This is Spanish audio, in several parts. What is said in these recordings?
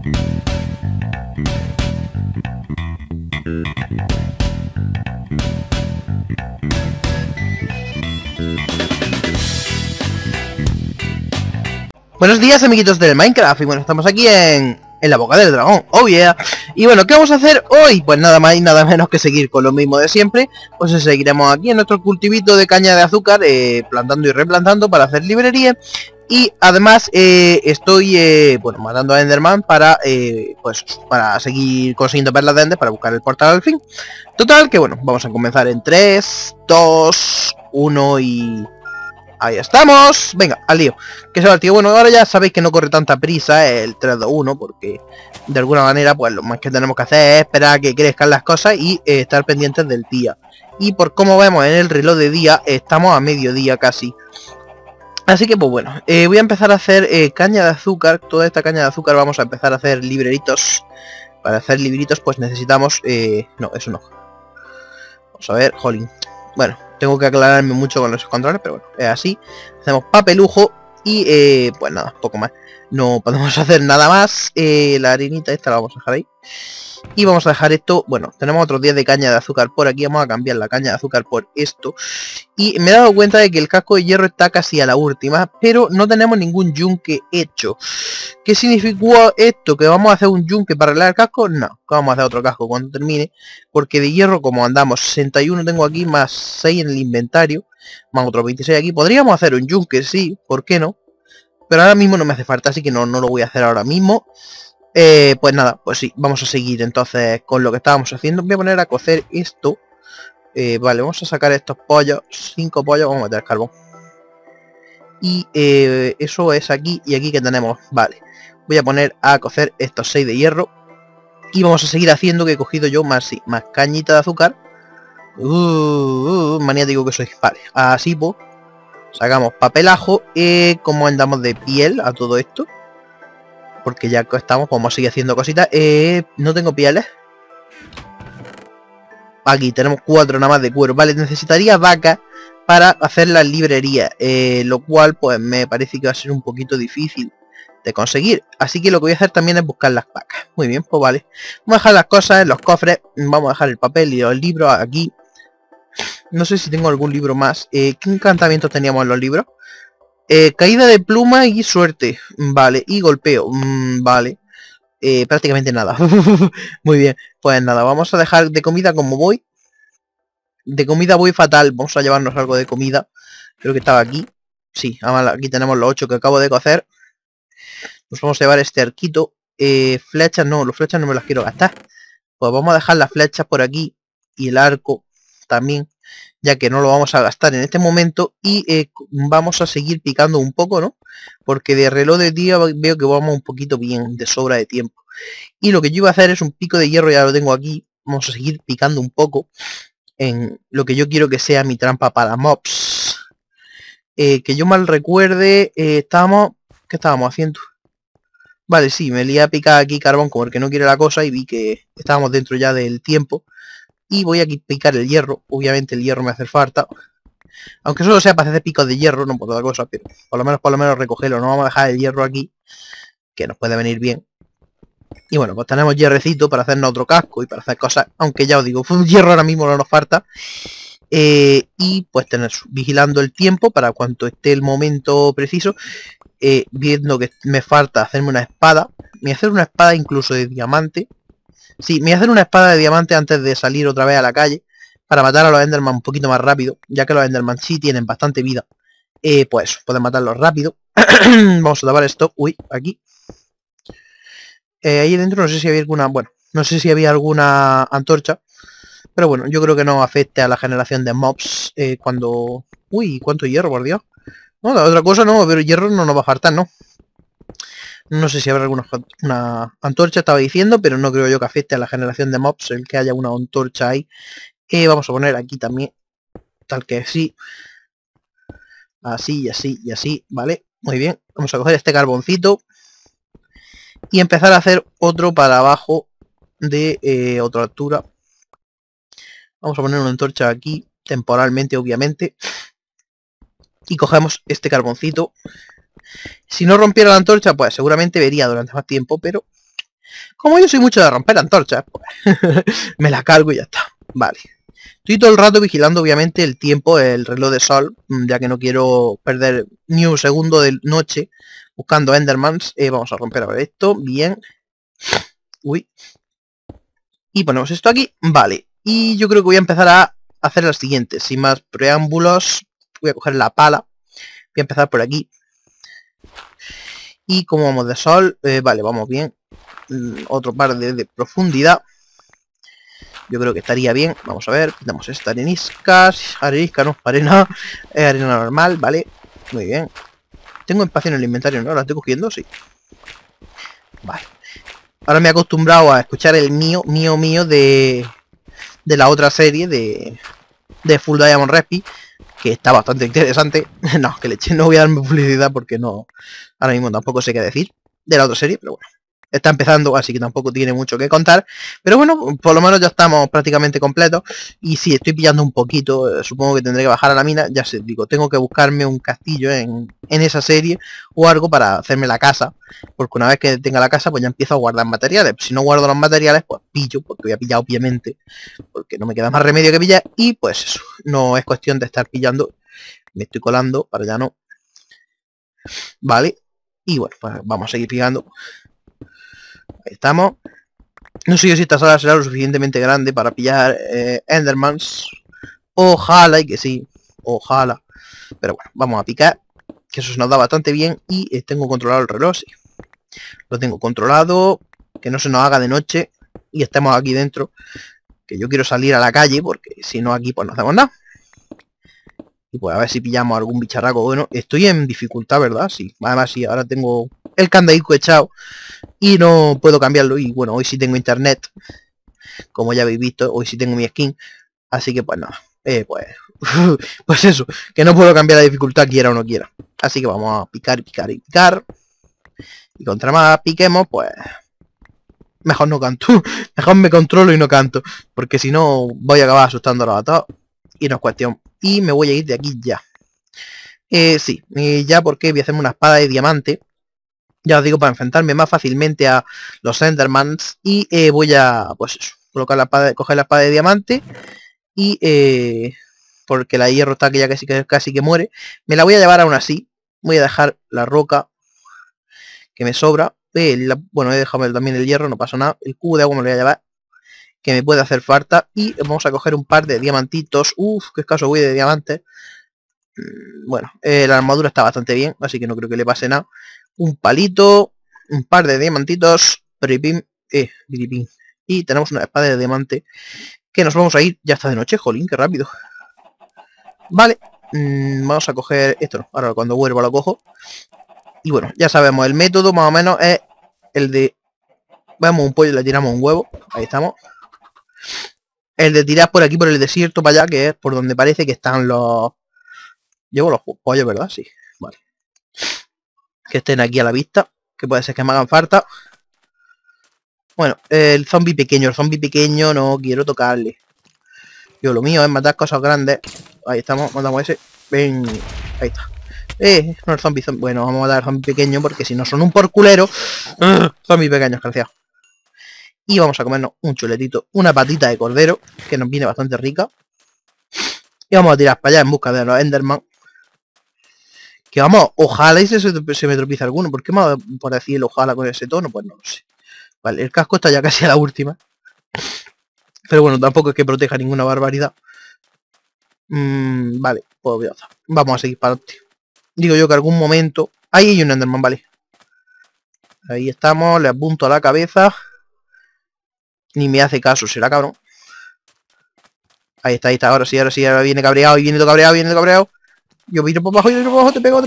Buenos días, amiguitos del Minecraft. Y bueno, estamos aquí en la boca del dragón. Oh yeah. Y bueno, ¿qué vamos a hacer hoy? Pues nada más y nada menos que seguir con lo mismo de siempre. Pues seguiremos aquí en nuestro cultivito de caña de azúcar, plantando y replantando para hacer librería. Y además estoy bueno, matando a Enderman para pues para seguir consiguiendo perlas de Ender para buscar el portal al fin. Total, que bueno, vamos a comenzar en 3, 2, 1 y... ahí estamos. Venga, al lío. Que se va el tío. Bueno, ahora ya sabéis que no corre tanta prisa el 3, 2, 1, porque de alguna manera pues lo más que tenemos que hacer es esperar a que crezcan las cosas y estar pendientes del día. Y por como vemos en el reloj de día, estamos a mediodía casi. Así que pues bueno, voy a empezar a hacer caña de azúcar. Toda esta caña de azúcar vamos a empezar a hacer libreritos. Para hacer libreritos pues necesitamos... no, eso no. Vamos a ver, jolín. Bueno, tengo que aclararme mucho con los controles, pero bueno, es así. Hacemos papelujo y pues nada, poco más. No podemos hacer nada más. La harinita esta la vamos a dejar ahí. Y vamos a dejar esto, bueno, tenemos otros 10 de caña de azúcar por aquí. Vamos a cambiar la caña de azúcar por esto. Y me he dado cuenta de que el casco de hierro está casi a la última, pero no tenemos ningún yunque hecho. ¿Qué significó esto? ¿Que vamos a hacer un yunque para arreglar el casco? No, que vamos a hacer otro casco cuando termine. Porque de hierro, como andamos 61 tengo aquí, más 6 en el inventario, más otros 26 aquí. Podríamos hacer un yunque, sí, ¿por qué no? Pero ahora mismo no me hace falta, así que no lo voy a hacer ahora mismo. Pues nada, pues sí, vamos a seguir entonces con lo que estábamos haciendo. Voy a poner a cocer esto. Vale, vamos a sacar estos pollos, 5 pollos, vamos a meter carbón. Y eso es aquí, y aquí que tenemos, vale. Voy a poner a cocer estos 6 de hierro. Y vamos a seguir haciendo, que he cogido yo más, sí, más cañita de azúcar. Maniático que soy. Vale, así pues. Sacamos papelajo. ¿Cómo andamos de piel a todo esto? Porque ya que estamos, vamos a seguir haciendo cositas. No tengo pieles. Aquí tenemos 4 nada más de cuero. Vale, necesitaría vaca para hacer la librería. Lo cual pues me parece que va a ser un poquito difícil de conseguir. Así que lo que voy a hacer también es buscar las vacas. Muy bien, pues vale. Vamos a dejar las cosas en los cofres. Vamos a dejar el papel y los libros aquí. No sé si tengo algún libro más. ¿Qué encantamientos teníamos en los libros? Caída de pluma y suerte. Vale, y golpeo. Vale. Prácticamente nada. Muy bien, pues nada, vamos a dejar de comida como voy. De comida voy fatal. Vamos a llevarnos algo de comida. Creo que estaba aquí. Sí, aquí tenemos los 8 que acabo de cocer. Nos vamos a llevar este arquito. Flechas no, los flechas no me las quiero gastar. Pues vamos a dejar las flechas por aquí. Y el arco también, ya que no lo vamos a gastar en este momento. Y vamos a seguir picando un poco, ¿no? Porque de reloj de día veo que vamos un poquito bien, de sobra de tiempo. Y lo que yo iba a hacer es un pico de hierro, ya lo tengo aquí. Vamos a seguir picando un poco en lo que yo quiero que sea mi trampa para mobs. Que yo mal recuerde, ¿qué estábamos haciendo? Vale, sí, me lié a picar aquí carbón como el que no quiere la cosa y vi que estábamos dentro ya del tiempo. Y voy a picar el hierro. Obviamente el hierro me hace falta. Aunque solo sea para hacer picos de hierro, no por otra cosa, pero por lo menos recogerlo. No vamos a dejar el hierro aquí, que nos puede venir bien. Y bueno, pues tenemos hierrecito para hacernos otro casco y para hacer cosas. Aunque ya os digo, hierro ahora mismo no nos falta. Y pues tener vigilando el tiempo para cuando esté el momento preciso. Viendo que me falta hacerme una espada. Me voy a hacer una espada incluso de diamante. Sí, me voy a hacer una espada de diamante antes de salir otra vez a la calle. Para matar a los Enderman un poquito más rápido. Ya que los Enderman sí tienen bastante vida. Pues pueden matarlos rápido. Vamos a tapar esto. Uy, aquí. Ahí dentro no sé si había alguna... Bueno, no sé si había alguna antorcha. Pero bueno, yo creo que no afecte a la generación de mobs cuando... Uy, ¿cuánto hierro, por Dios? No, la otra cosa no, pero hierro no nos va a faltar, ¿no? No sé si habrá una antorcha, estaba diciendo, pero no creo yo que afecte a la generación de mobs el que haya una antorcha ahí. Vamos a poner aquí también, tal que sí. Así y así y así, ¿vale? Muy bien, vamos a coger este carboncito. Y empezar a hacer otro para abajo de otra altura. Vamos a poner una antorcha aquí, temporalmente, obviamente. Y cogemos este carboncito. Si no rompiera la antorcha, pues seguramente vería durante más tiempo, pero Como yo soy mucho de romper antorchas, pues me la cargo y ya está. Vale. Estoy todo el rato vigilando, obviamente, el tiempo, el reloj de sol, ya que no quiero perder ni un segundo de noche buscando Endermans. Vamos a romper a ver esto. Bien. Uy. Y ponemos esto aquí. Vale. Y yo creo que voy a empezar a hacer lo siguiente. Sin más preámbulos, voy a coger la pala. Voy a empezar por aquí. Y como vamos de sol, vale, vamos bien. Otro par de profundidad. Yo creo que estaría bien. Vamos a ver, quitamos esta arenisca. Arenisca no, arena. Arena normal, vale. Muy bien. Tengo espacio en el inventario, ¿no? ¿La estoy cogiendo? Sí. Vale. Ahora me he acostumbrado a escuchar el mío de la otra serie de Full Diamond Respi, que está bastante interesante. No, que leche, no voy a darme publicidad porque no, ahora mismo tampoco sé qué decir de la otra serie, pero bueno. Está empezando, así que tampoco tiene mucho que contar. Pero bueno, por lo menos ya estamos prácticamente completos. Y sí, estoy pillando un poquito. Supongo que tendré que bajar a la mina. Ya sé, digo, tengo que buscarme un castillo en esa serie o algo para hacerme la casa. Porque una vez que tenga la casa, pues ya empiezo a guardar materiales. Si no guardo los materiales, pues pillo, porque voy a pillar obviamente. Porque no me queda más remedio que pillar. Y pues eso, no es cuestión de estar pillando. Me estoy colando, para ya no. Vale. Y bueno, pues vamos a seguir pillando. Ahí estamos. No sé yo si esta sala será lo suficientemente grande para pillar Endermans. Ojalá y que sí. Ojalá. Pero bueno, vamos a picar. Que eso se nos da bastante bien. Y tengo controlado el reloj, sí. Lo tengo controlado. Que no se nos haga de noche. Y estemos aquí dentro. Que yo quiero salir a la calle. Porque si no aquí pues no hacemos nada. Y pues a ver si pillamos algún bicharraco. Bueno, estoy en dificultad, ¿verdad? Sí. Además sí, ahora tengo el candadico echado. Y no puedo cambiarlo. Y bueno, hoy sí tengo internet. Como ya habéis visto, hoy sí tengo mi skin. Así que pues nada. Pues pues eso. Que no puedo cambiar la dificultad quiera o no quiera. Así que vamos a picar y picar y picar. Y contra más piquemos, pues mejor no canto. Mejor me controlo y no canto. Porque si no voy a acabar asustándolos a todos. Y no es cuestión. Y me voy a ir de aquí ya. Sí, ya porque voy a hacerme una espada de diamante. Ya os digo, para enfrentarme más fácilmente a los Endermans. Y voy a, pues eso, colocar la espada, coger la espada de diamante. Y porque la hierro está que ya casi que muere. Me la voy a llevar aún así. Voy a dejar la roca que me sobra. Bueno, he dejado también el hierro, no pasa nada. El cubo de agua me lo voy a llevar, que me puede hacer falta. Y vamos a coger un par de diamantitos. Uf, qué escaso voy de diamantes. Bueno, la armadura está bastante bien, así que no creo que le pase nada. Un palito, un par de diamantitos, y tenemos una espada de diamante, que nos vamos a ir, ya está de noche, jolín, qué rápido. Vale, vamos a coger esto, no, ahora cuando vuelva lo cojo. Y bueno, ya sabemos, el método más o menos es el de, vemos un pollo y le tiramos un huevo, ahí estamos. El de tirar por aquí, por el desierto para allá, que es por donde parece que están los... Llevo los pollos, ¿verdad? Sí, vale. Que estén aquí a la vista, que puede ser que me hagan falta. Bueno, el zombie pequeño no quiero tocarle. Yo lo mío es matar cosas grandes. Ahí estamos, matamos ese. Ven, ahí está. No el zombie. Bueno, vamos a matar al zombie pequeño porque si no son un porculero. Zombie pequeño, desgraciado. Y vamos a comernos un chuletito, una patita de cordero, que nos viene bastante rica. Y vamos a tirar para allá en busca de los Enderman. Que vamos, ojalá y se me tropieza alguno. ¿Por qué me va por decir el ojalá con ese tono? Pues no lo sé. Vale, el casco está ya casi a la última. Pero bueno, tampoco es que proteja ninguna barbaridad. Vale, pues vamos a seguir para adelante. Digo yo que algún momento... Ahí hay un Enderman, vale. Ahí estamos, le apunto a la cabeza. Ni me hace caso, será cabrón. Ahí está, ahora sí, ahora viene cabreado, y viene todo cabreado. Yo viro por abajo, te pego.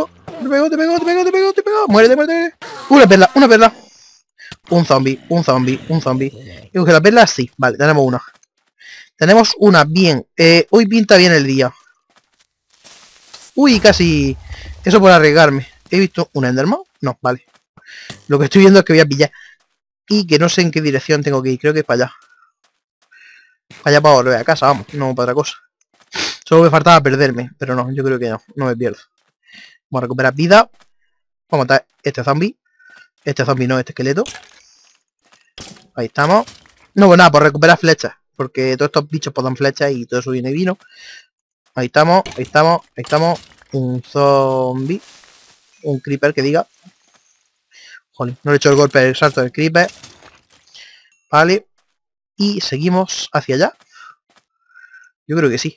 Muérete. Una perla. Un zombie. Y que la perla sí, vale, tenemos una. Tenemos una, bien. Hoy pinta bien el día. Uy, casi. Eso por arriesgarme. ¿He visto un Enderman? No, vale. Lo que estoy viendo es que voy a pillar. Y que no sé en qué dirección tengo que ir. Creo que es para allá. Para allá para volver a casa, vamos. No para otra cosa. Solo me faltaba perderme. Pero no, yo creo que no. No me pierdo. Vamos a recuperar vida. Vamos a matar este zombie. Este zombie no, este esqueleto. Ahí estamos. No, pues nada, por recuperar flechas. Porque todos estos bichos pues dan flechas y todo eso viene vino. Ahí estamos, ahí estamos, ahí estamos. Un zombie. Un creeper que diga. Jolín, no le he hecho el golpe del salto del creeper. Vale. Y seguimos hacia allá. Yo creo que sí.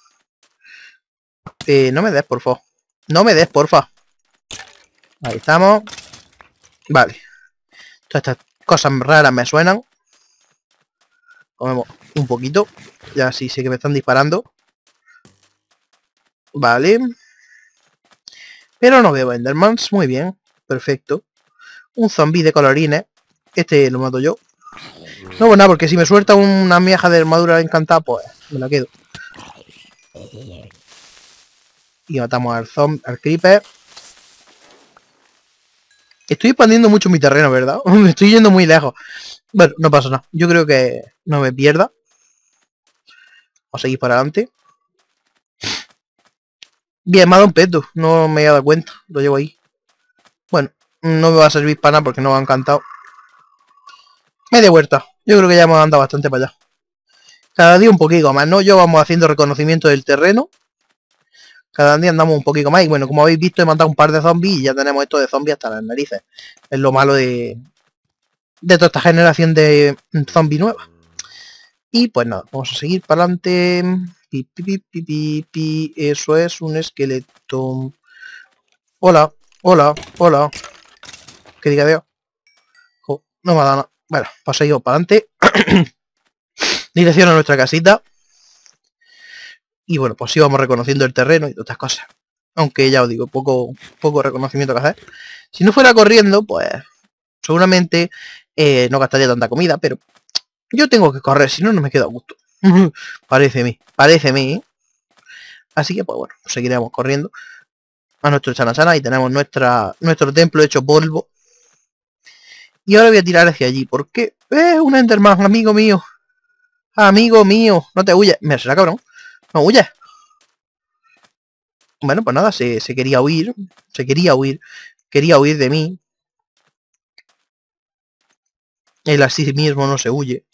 No me des, por favor. No me des, porfa. Ahí estamos. Vale. Todas estas cosas raras me suenan. Comemos un poquito. Ya sí sé que me están disparando. Vale. Pero no veo Endermans. Muy bien. Perfecto. Un zombie de colorines. Este lo mato yo. No, pues nada, porque si me suelta una mieja de armadura encantada, pues me la quedo. Y matamos al zombie, al creeper. Estoy expandiendo mucho mi terreno, ¿verdad? Me estoy yendo muy lejos. Bueno, no pasa nada. Yo creo que no me pierda. Vamos a seguir para adelante. Bien, me ha dado un peto. No me he dado cuenta. Lo llevo ahí. Bueno, no me va a servir para nada porque no me ha encantado. Media vuelta. Yo creo que ya hemos andado bastante para allá. Cada día un poquito más, ¿no? Yo vamos haciendo reconocimiento del terreno. Cada día andamos un poquito más. Y bueno, como habéis visto, he matado un par de zombies y ya tenemos esto de zombies hasta las narices. Es lo malo de toda esta generación de zombies nuevas. Y pues nada, vamos a seguir para adelante. Pi, pi, pi, pi, pi, pi. Eso es un esqueleto. Hola, hola, hola. Que diga Dios. Jo, no me ha dado nada. Bueno, pues seguimos para adelante. Dirección a nuestra casita. Y bueno, pues sí vamos reconociendo el terreno y todas estas cosas. Aunque ya os digo, poco reconocimiento que hacer. Si no fuera corriendo, pues seguramente no gastaría tanta comida, pero yo tengo que correr, si no, no me quedo a gusto. Parece a mí, ¿eh? Así que pues bueno, seguiremos corriendo a nuestro chanachana y tenemos nuestro templo hecho polvo. Y ahora voy a tirar hacia allí, porque un Enderman, amigo mío. Amigo mío, no te huyes. Mira, será cabrón. No huyes. Bueno, pues nada, se quería huir. Se quería huir. Quería huir de mí. Él así mismo no se huye.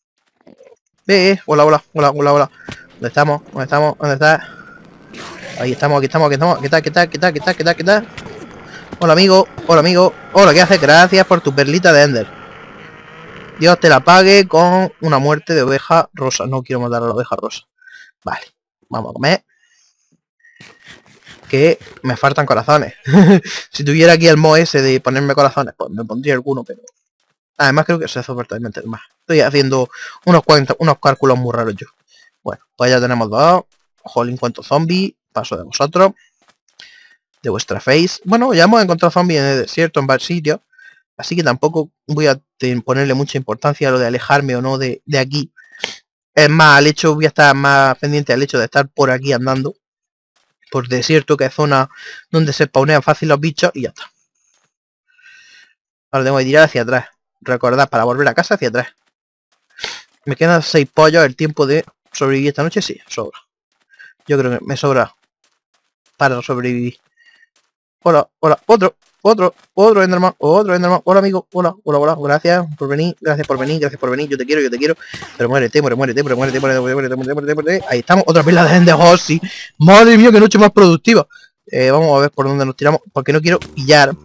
Hola, hola, hola, hola, hola. ¿Dónde estamos? ¿Dónde estamos? ¿Dónde estás? Ahí estamos, aquí estamos, aquí estamos. ¿Qué tal? ¿Qué tal? ¿Qué tal? ¿Qué tal? ¿Qué tal? ¿Qué tal? Hola, amigo. Hola, amigo. Hola, ¿qué haces? Gracias por tu perlita de Ender. Dios te la pague con una muerte de oveja rosa. No quiero matar a la oveja rosa. Vale. Vamos a comer. Que me faltan corazones. Si tuviera aquí el mo ese de ponerme corazones, pues me pondría alguno, pero... Además creo que se hace totalmente más. Estoy haciendo unos cálculos muy raros yo. Bueno, pues ya tenemos dos. Jolín, cuánto zombie. Paso de vosotros. De vuestra face. Bueno, ya hemos encontrado zombies en el desierto, en varios sitios. Así que tampoco voy a ponerle mucha importancia a lo de alejarme o no de aquí. Es más, al hecho, voy a estar más pendiente al hecho de estar por aquí andando. Por desierto, que es zona donde se spawnean fácil los bichos y ya está. Ahora tengo que tirar hacia atrás. Recordad, para volver a casa hacia atrás. Me quedan 6 pollos. El tiempo de sobrevivir esta noche, sí, sobra. Yo creo que me sobra para sobrevivir. Hola, hola, otro Enderman, hola amigo, hola, hola, hola, gracias por venir, yo te quiero, pero muérete, ahí estamos, otra pila de Ender, oh, sí, madre mía, qué noche más productiva. Vamos a ver por dónde nos tiramos, porque no quiero pillar,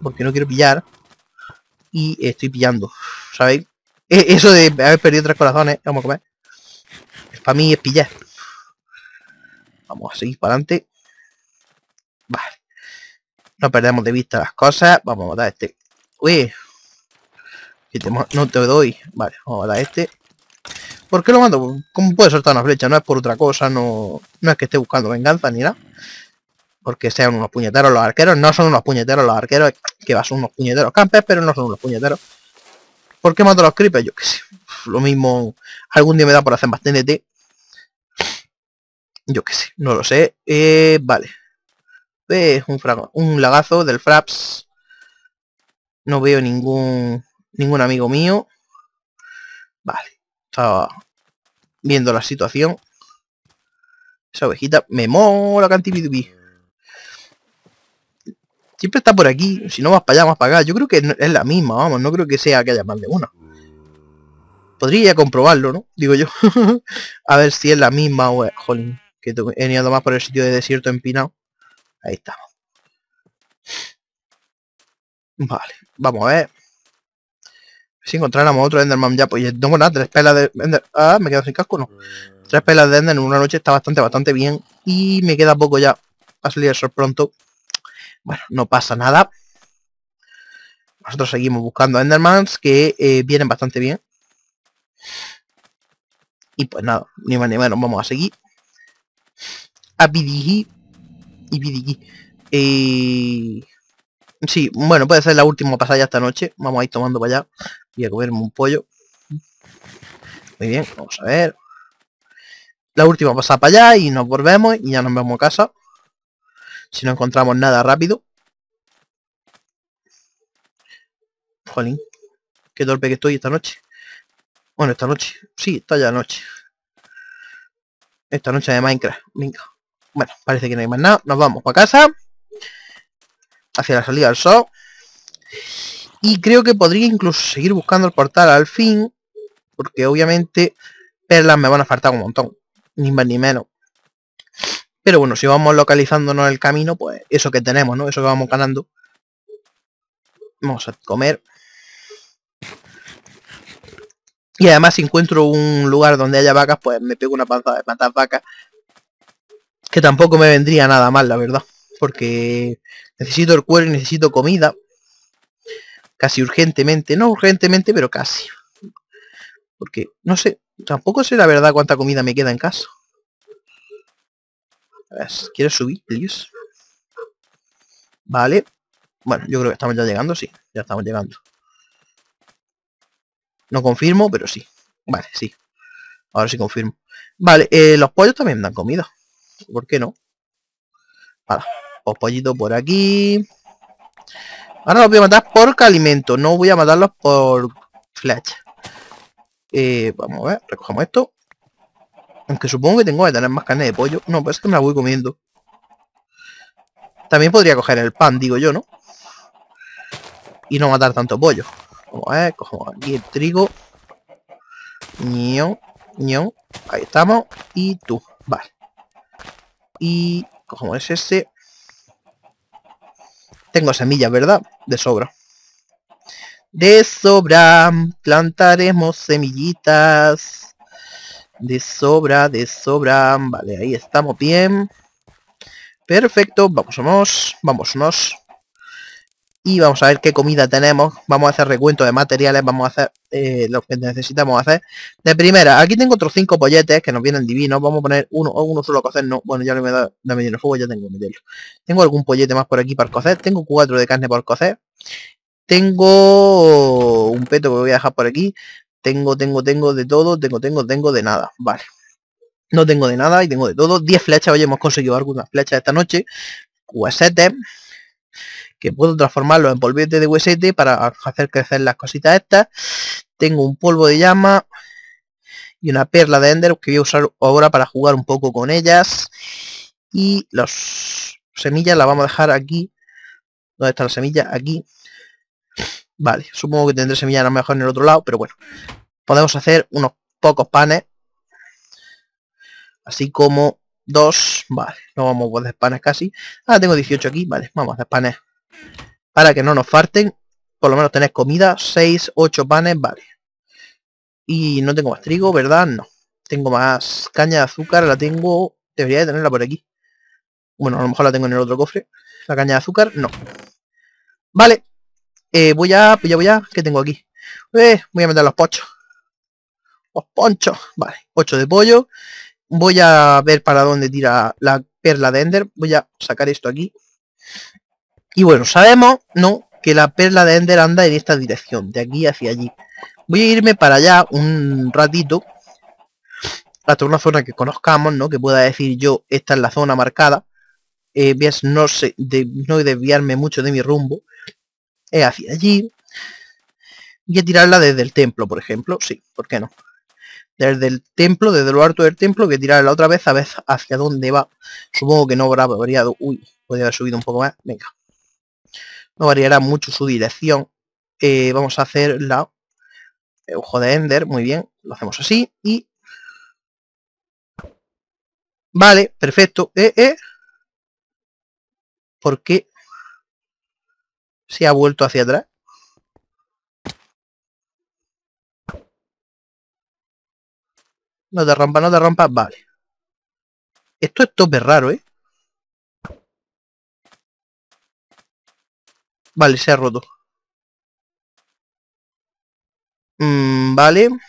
y estoy pillando, ¿sabéis? Eso de haber perdido 3 corazones, vamos a comer, para mí es pillar. Vamos a seguir para adelante. Vale. No perdemos de vista las cosas. Vamos a matar a este. Uy. No te doy. Vale, vamos a matar a este. ¿Por qué lo mato? ¿Cómo puede soltar una flecha? No es por otra cosa. No es que esté buscando venganza ni nada. Porque sean unos puñeteros los arqueros. No son unos puñeteros los arqueros. Que va, son unos puñeteros campers, pero no son unos puñeteros. ¿Por qué mato a los creepers? Yo qué sé. Lo mismo. Algún día me da por hacer más TNT. Yo qué sé. No lo sé. Vale. Un lagazo del Fraps. No veo ningún amigo mío. Vale. Estaba viendo la situación. Esa ovejita me mola cantipidupi. Siempre está por aquí. Si no vas para allá, vas para acá. Yo creo que es la misma, vamos. No creo que sea que haya más de una. Podría comprobarlo, ¿no? Digo yo. A ver si es la misma o es... Jolín, que he venido más por el sitio de desierto empinado. Ahí está. Vale, vamos a ver. Si encontráramos otro Enderman ya, pues no tengo nada, 3 pelas de Ender... Ah, me quedo sin casco, no. 3 pelas de Ender en una noche está bastante bien. Y me queda poco ya a salir el sol pronto. Bueno, no pasa nada. Nosotros seguimos buscando Endermans que vienen bastante bien. Y pues nada, ni más ni menos, vamos a seguir. A Pidigi. Y Pidigi. Sí, bueno, puede ser la última pasada ya esta noche. Vamos a ir tomando para allá. Voy a comerme un pollo. Muy bien, vamos a ver. La última pasada para allá y nos volvemos y ya nos vemos a casa. Si no encontramos nada rápido. Jolín, qué torpe que estoy esta noche. Bueno, esta noche. Sí, está ya noche. Esta noche de Minecraft. Venga. Bueno, parece que no hay más nada. Nos vamos para casa. Hacia la salida del sol. Y creo que podría incluso seguir buscando el portal al fin. Porque obviamente perlas me van a faltar un montón. Ni más ni menos. Pero bueno, si vamos localizándonos el camino, pues eso que tenemos, ¿no? Eso que vamos ganando. Vamos a comer. Y además si encuentro un lugar donde haya vacas, pues me pego una panza de matar vacas. Que tampoco me vendría nada mal, la verdad. Porque necesito el cuero y necesito comida. Casi urgentemente. No urgentemente, pero casi. Porque, no sé, tampoco sé la verdad cuánta comida me queda en casa. A ver, ¿quieres subir, please? Vale. Bueno, yo creo que estamos ya llegando, sí. Ya estamos llegando. No confirmo, pero sí. Vale, sí. Ahora sí confirmo. Vale, los pollos también dan comida. ¿Por qué no? Vale, los pollitos por aquí. Ahora los voy a matar por alimento. No voy a matarlos por flecha. Vamos a ver, recogemos esto. Aunque supongo que tengo que tener más carne de pollo. No, pues es que me la voy comiendo. También podría coger el pan, digo yo, ¿no? Y no matar tanto pollo. Vamos a ver, cogemos aquí el trigo. Ño, ño. Ahí estamos. Y tú, vale. Y cogemos ese. Tengo semillas, ¿verdad? De sobra. De sobra. Plantaremos semillitas. De sobra, de sobra. Vale, ahí estamos bien. Perfecto, vámonos. Y vamos a ver qué comida tenemos. Vamos a hacer recuento de materiales. Vamos a hacer lo que necesitamos hacer. De primera, aquí tengo otros 5 polletes que nos vienen divinos. Vamos a poner uno o uno solo a cocer. No, bueno, ya no me da medio el fuego, ya tengo que meterlo. Tengo algún pollete más por aquí para cocer. Tengo 4 de carne por cocer. Tengo un peto que voy a dejar por aquí. Tengo de todo. Tengo de nada. Vale. No tengo de nada y tengo de todo. 10 flechas. Oye, hemos conseguido algunas flechas esta noche. Huesetes. Que puedo transformarlos en polvete de huesete para hacer crecer las cositas estas. Tengo un polvo de llama. Y una perla de Ender que voy a usar ahora para jugar un poco con ellas. Y las semillas las vamos a dejar aquí. ¿Dónde está la semilla? Aquí. Vale, supongo que tendré semillas a lo mejor en el otro lado, pero bueno. Podemos hacer unos pocos panes. Así como 2. Vale, no vamos a hacer panes casi. Ah, tengo 18 aquí. Vale, vamos a hacer panes. Para que no nos falten. Por lo menos tener comida. 6, 8 panes, vale. Y no tengo más trigo, ¿verdad? No. Tengo más caña de azúcar, la tengo... Debería de tenerla por aquí. Bueno, a lo mejor la tengo en el otro cofre. La caña de azúcar, no. Vale. Voy a... ¿Qué tengo aquí? Voy a meter los pochos. Los ponchos. Vale, 8 de pollo. Voy a ver para dónde tira la perla de Ender. Voy a sacar esto aquí. Y bueno, sabemos, ¿no? Que la perla de Ender anda en esta dirección. De aquí hacia allí. Voy a irme para allá un ratito. Hasta una zona que conozcamos, ¿no? Que pueda decir yo, esta es la zona marcada. Ves, no sé, no desviarme mucho de mi rumbo. Hacia allí. Y a tirarla desde el templo, por ejemplo. Sí, ¿por qué no? Desde el templo, desde lo alto del templo, voy a tirarla otra vez a ver hacia dónde va. Supongo que no habrá variado. Uy, podría haber subido un poco más. Venga. No variará mucho su dirección. Vamos a hacer la Ojo de Ender, muy bien. Lo hacemos así y... Vale, perfecto. ¿Por qué se ha vuelto hacia atrás? No te rompas, no te rompas. Vale. Esto es tope raro, ¿eh? Vale, se ha roto. Vale.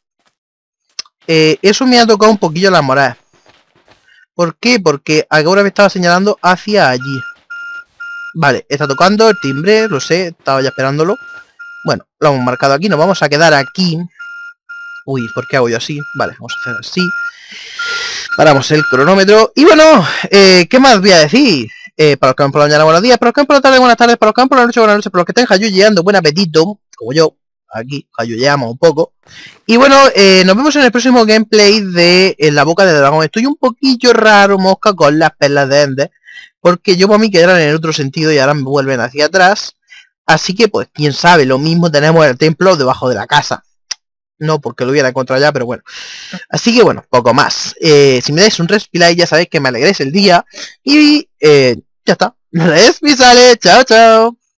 Eso me ha tocado un poquillo la moral. ¿Por qué? Porque ahora me estaba señalando hacia allí. Vale, está tocando el timbre, lo sé, estaba ya esperándolo. Bueno, lo hemos marcado aquí, nos vamos a quedar aquí. Uy, ¿por qué hago yo así? Vale, vamos a hacer así. Paramos el cronómetro. Y bueno, ¿qué más voy a decir? Para los que van por la mañana, buenos días. Para los que van por la tarde, buenas tardes. Para los que van por la noche, buenas noches. Para los que estén jayuyeando, buen apetito. Como yo, aquí jayuyeamos un poco. Y bueno, nos vemos en el próximo gameplay de En la boca del dragón. Estoy un poquillo raro, mosca, con las perlas de Ender. Porque yo para mí quedaron en el otro sentido y ahora me vuelven hacia atrás. Así que, pues, quién sabe, lo mismo tenemos el templo debajo de la casa. No porque lo hubiera encontrado ya, pero bueno. Así que bueno, poco más. Si me dais un respilay ya sabéis que me alegréis el día. Y ya está. Respirale, chao, chao.